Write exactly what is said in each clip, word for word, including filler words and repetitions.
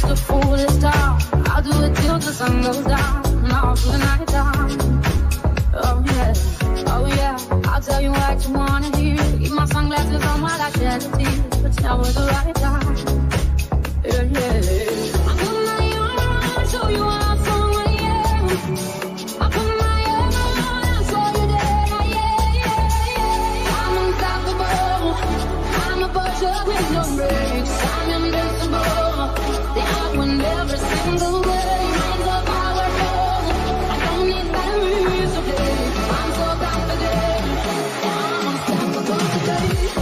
the foolish time. I'll do it till the sun goes down and all through the night time. Oh yeah, oh yeah, I'll tell you what you wanna hear. Keep my sunglasses on while I shed a tear. But now was the right time. Yeah, yeah. I put my arm around, show you how strong I am. I put my arm around and show you that I am. Yeah, yeah. I'm unstoppable. I'm a butcher with no brakes. I'm invincible. The I win every single day. I'm so powerful. I don't need batteries to play. I'm so confident. I'm unstoppable today.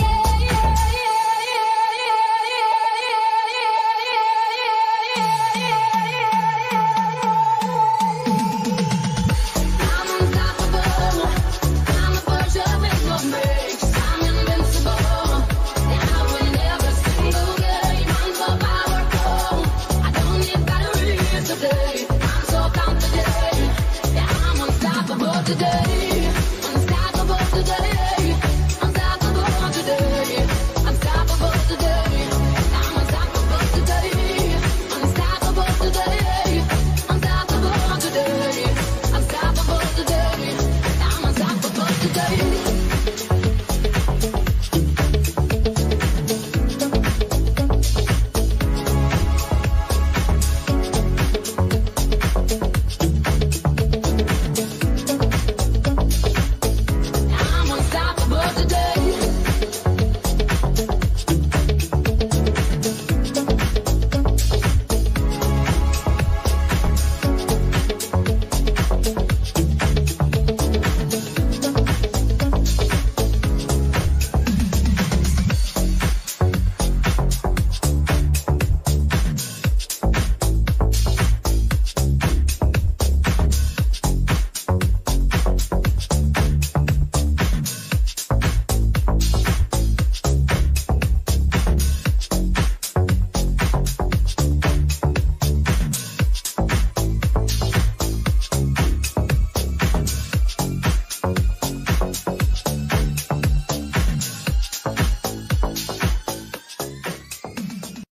Yeah.